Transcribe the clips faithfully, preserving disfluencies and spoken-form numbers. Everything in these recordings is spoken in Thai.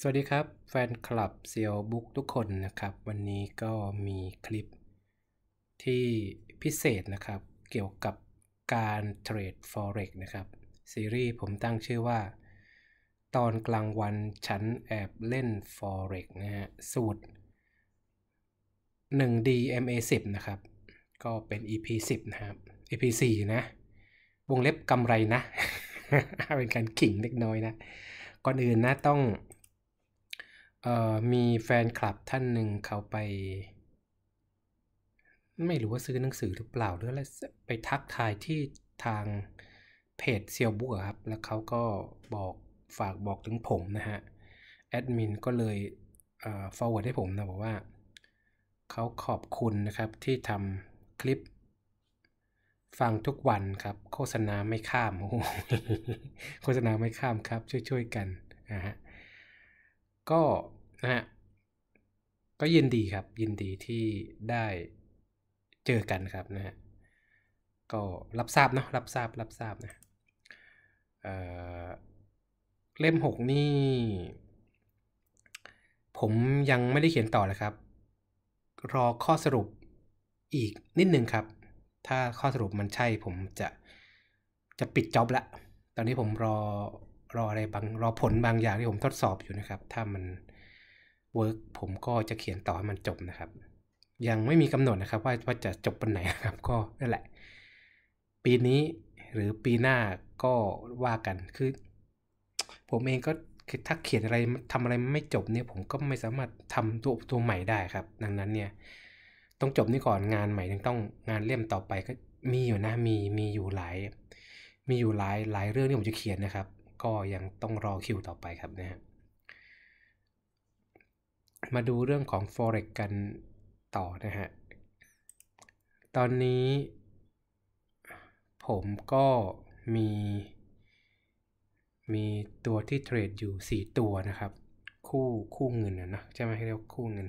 วัสดีครับแฟนคลับเซียวบุ๊กทุกคนนะครับวันนี้ก็มีคลิปที่พิเศษนะครับเกี่ยวกับการเทรด Forex นะครับซีรีส์ผมตั้งชื่อว่าตอนกลางวันฉันแอบเล่น Forex นะฮะสูตร หนึ่ง ดี เอ็ม เอ สิบ นะครับก็เป็น อี พี สิบนะครับ อี พี สี่นะวงเล็บกำไรนะ เป็นการขิงเล็กน้อยนะก่อนอื่นนะต้องเอ่อมีแฟนคลับท่านหนึ่งเขาไปไม่รู้ว่าซื้อหนังสือหรือเปล่าหรืออะไรไปทักทายที่ทางเพจเซียวบุ๊กครับแล้วเขาก็บอกฝากบอกถึงผมนะฮะแอดมินก็เลยเอ่อ forward ให้ผมนะบอกว่าเขาขอบคุณนะครับที่ทำคลิปฟังทุกวันครับโฆษณาไม่ข้ามโอ้โหโฆษณาไม่ข้ามครับช่วยๆกันนะฮะก็นะฮะก็ยินดีครับยินดีที่ได้เจอกันครับนะฮะก็รับทราบเนาะรับทราบรับทราบนะเอ่อเล่มหกนี่ผมยังไม่ได้เขียนต่อเลยครับรอข้อสรุปอีกนิดนึงครับถ้าข้อสรุปมันใช่ผมจะจะปิดจ็อบละตอนนี้ผมรอรออะไรบางรอผลบางอย่างที่ผมทดสอบอยู่นะครับถ้ามันเวิร์กผมก็จะเขียนต่อให้มันจบนะครับยังไม่มีกำหนดนะครับว่าว่าจะจบวันไหนนะครับก็นั่นแหละปีนี้หรือปีหน้าก็ว่ากันคือผมเองก็ถ้าเขียนอะไรทำอะไรไม่จบเนี่ยผมก็ไม่สามารถทำตัวตัวใหม่ได้ครับดังนั้นเนี่ยต้องจบนี่ก่อนงานใหม่ยังต้องงานเล่มต่อไปก็มีอยู่นะมีมีอยู่หลายมีอยู่หลายหลายเรื่องที่ผมจะเขียนนะครับก็ยังต้องรอคิวต่อไปครับนะฮะมาดูเรื่องของ Forex กันต่อนะฮะตอนนี้ผมก็มีมีตัวที่เทรดอยู่สี่ตัวนะครับคู่คู่เงินนะใช่ไหมเรียกคู่เงิน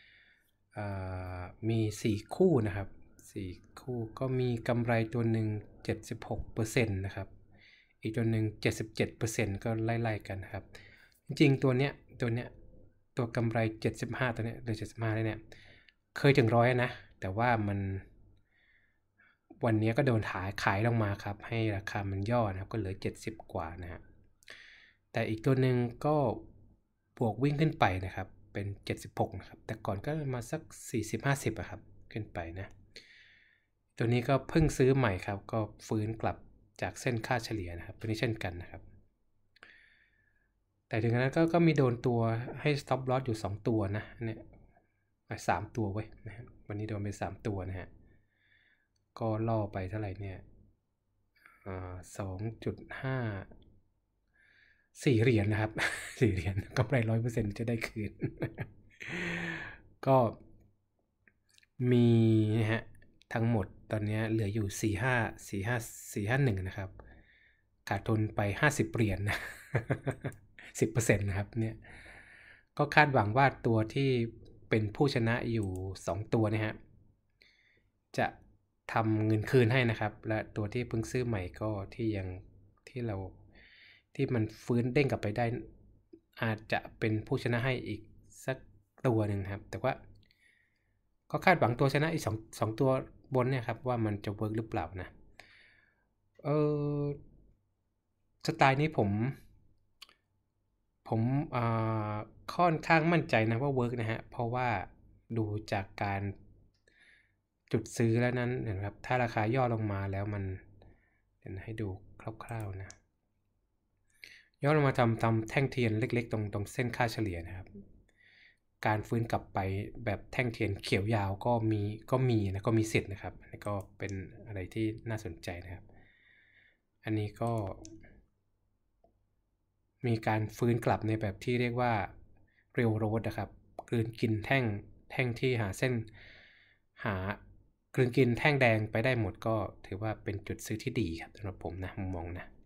มีสี่คู่นะครับสี่คู่ก็มีกำไรตัวหนึ่ง เจ็ดสิบหกเปอร์เซ็นต์ นะครับอีกตัวหนึ่ง เจ็ดสิบเจ็ดเปอร์เซ็นต์ ก็ไล่ๆกันครับจริงๆตัวเนี้ยตัวเนี้ยตัวกำไรเจ็ดสิบห้าตัวเนี้ยหรือเจ็ดสิบห้าเนี่ยเคยถึงร้อยนะแต่ว่ามันวันนี้ก็โดนขายขายลงมาครับให้ราคามันย่อนะครับก็เหลือเจ็ดสิบกว่านะฮะแต่อีกตัวหนึ่งก็บวกวิ่งขึ้นไปนะครับเป็นเจ็ดสิบหกนะครับแต่ก่อนก็มาสักสี่สิบ ห้าสิบอะครับขึ้นไปนะตัวนี้ก็เพิ่งซื้อใหม่ครับก็ฟื้นกลับจากเส้นค่าเฉลี่ยนะครับตัวนี้เช่นกันนะครับแต่ถึงนั้นก็ก็มีโดนตัวให้ stop loss อยู่สองตัวนะเนี่ยสามตัวไว้นะครับวันนี้โดนไปสามตัวนะฮะก็ล่อไปเท่าไหร่เนี่ยสองจุดห้าสี่เหรียญนะครับสี่เหรียญกำไรร้อยเปอร์เซ็นต์จะได้คืนก็มีนะฮะทั้งหมดตอนนี้เหลืออยู่สี่ห้าสี่ห้าสี่ห้าหนึ่งนะครับขาดทุนไปห้าสิบเหรียญนะสิบเปอร์เซ็นต์นะครับเนี่ยก็คาดหวังว่าตัวที่เป็นผู้ชนะอยู่สองตัวนะฮะจะทำเงินคืนให้นะครับและตัวที่เพิ่งซื้อใหม่ก็ที่ยังที่เราที่มันฟื้นเด้งกลับไปได้อาจจะเป็นผู้ชนะให้อีกสักตัวหนึ่งครับแต่ว่าก็คาดหวังตัวชนะอีกสองสองตัวบนเนี่ยครับว่ามันจะเวิร์กหรือเปล่านะเออสไตล์นี้ผมผมค่อนข้างมั่นใจนะว่าเวิร์กนะฮะเพราะว่าดูจากการจุดซื้อแล้วนั้นนะครับถ้าราคาย่อลงมาแล้วมันเดี๋ยวให้ดูคร่าวๆนะย่อลงมาทำทำแท่งเทียนเล็กๆตรงตรงเส้นค่าเฉลี่ยนะครับการฟื้นกลับไปแบบแท่งเทียนเขียวยาวก็มีก็มีนะก็มีสิทธิ์นะครับอันนี้ก็เป็นอะไรที่น่าสนใจนะครับอันนี้ก็มีการฟื้นกลับในแบบที่เรียกว่าเร็วโรดนะครับกลืนกินแท่งแท่งที่หาเส้นหากลืนกินแท่งแดงไปได้หมดก็ถือว่าเป็นจุดซื้อที่ดีครับสำหรับผมนะมุมมองนะ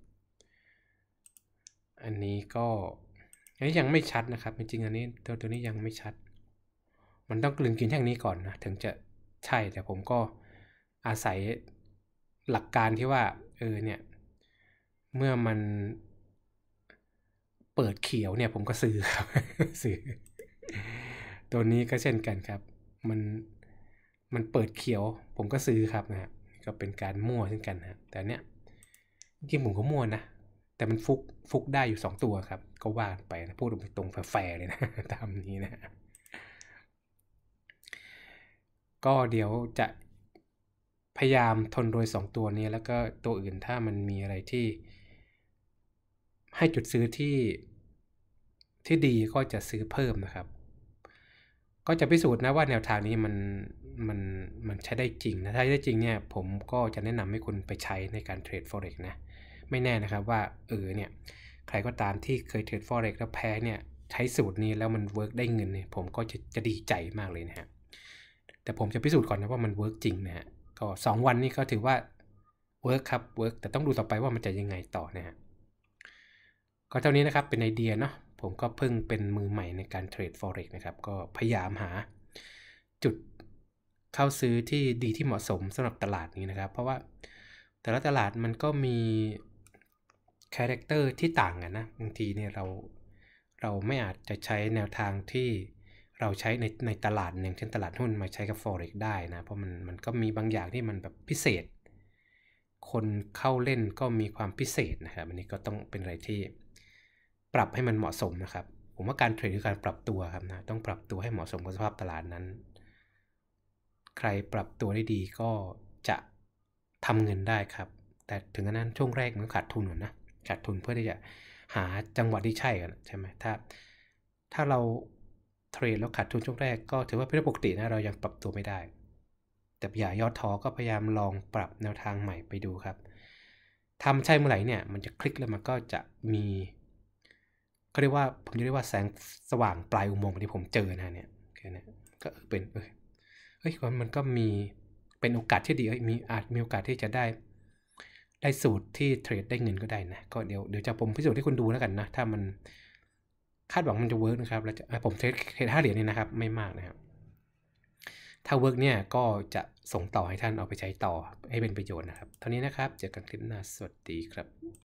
อันนี้ก็อันนี้ยังไม่ชัดนะครับจริงๆอันนี้ตัวตัวนี้ยังไม่ชัดมันต้องกลืนกินแท่งนี้ก่อนนะถึงจะใช่แต่ผมก็อาศัยหลักการที่ว่าเออเนี่ยเมื่อมันเปิดเขียวเนี่ยผมก็ซื้อครับ ซื้อตัวนี้ก็เช่นกันครับมันมันเปิดเขียวผมก็ซื้อครับนะฮะก็เป็นการมั่วเช่นกันนะแต่เนี้ยจริงผมก็มั่วนะแต่มันฟุกฟุกได้อยู่สองตัวครับก็ว่าไปนะพูดตรงๆแฟร์เลยนะ ตามนี้นะก็เดี๋ยวจะพยายามทนโดยสองตัวนี้แล้วก็ตัวอื่นถ้ามันมีอะไรที่ให้จุดซื้อที่ที่ดีก็จะซื้อเพิ่มนะครับก็จะพิสูจน์นะว่าแนวทางนี้มันมันมันใช้ได้จริงนะถ้าใช้ได้จริงเนี่ยผมก็จะแนะนำให้คุณไปใช้ในการเทรด Forex นะไม่แน่นะครับว่าเออเนี่ยใครก็ตามที่เคยเทรด Forex แล้วแพ้เนี่ยใช้สูตรนี้แล้วมันเวิร์กได้เงินเนี่ยผมก็จะจะดีใจมากเลยนะฮะแต่ผมจะพิสูจน์ก่อนนะว่ามันเวิร์กจริงนะฮะก็สองวันนี้ก็ถือว่าเวิร์กครับเวิร์กแต่ต้องดูต่อไปว่ามันจะยังไงต่อนะฮะก็เท่านี้นะครับเป็นไอเดียเนาะผมก็เพิ่งเป็นมือใหม่ในการเทรด Forex นะครับก็พยายามหาจุดเข้าซื้อที่ดีที่เหมาะสมสำหรับตลาดนี้นะครับเพราะว่าแต่ละตลาดมันก็มีคาแรคเตอร์ที่ต่างกันนะบางทีเนี่ยเราเราไม่อาจจะใช้แนวทางที่เราใช้ในในตลาดหนึ่งเช่นตลาดหุ้นมาใช้กับ Forex ได้นะเพราะมันมันก็มีบางอย่างที่มันแบบพิเศษคนเข้าเล่นก็มีความพิเศษนะครับอันนี้ก็ต้องเป็นอะไรที่ปรับให้มันเหมาะสมนะครับผมว่าการเทรดคือการปรับตัวครับนะต้องปรับตัวให้เหมาะสมกับสภาพตลาดนั้นใครปรับตัวได้ดีก็จะทำเงินได้ครับแต่ถึงขนาดนั้นช่วงแรกมันขาดทุนก่อนนะขาดทุนเพื่อที่จะหาจังหวะที่ใช่กันใช่ไหมถ้าถ้าเราเทรดแล้วขาดทุนช่วงแรกก็ถือว่าเป็นเรื่องปกตินะเรายังปรับตัวไม่ได้แต่อย่าย่อท้อก็พยายามลองปรับแนวทางใหม่ไปดูครับทำใช่เมื่อไหร่เนี่ยมันจะคลิกแล้วมันก็จะมีก็เรียกว่าผมจะเรียกว่าแสงสว่างปลายอุโมงค์ที่ผมเจอนะเนี่ยแค่นี้ก็เป็นเออเฮ้ยมันก็มีเป็นโอกาสที่ดีเอ้ยมีอาจมีโอกาสที่จะได้ได้สูตรที่เทรดได้เงินก็ได้นะก็เดี๋ยวเดี๋ยวจะผมพิสูจน์ให้คุณดูแล้วกันนะถ้ามันคาดหวังมันจะเวิร์กนะครับแล้วจะผมเทรดเทรดห้าเหรียญนี่นะครับไม่มากนะครับถ้าเวิร์กเนี่ยก็จะส่งต่อให้ท่านเอาไปใช้ต่อให้เป็นประโยชน์นะครับเท่านี้นะครับเจอกันคลิปหน้าสวัสดีครับ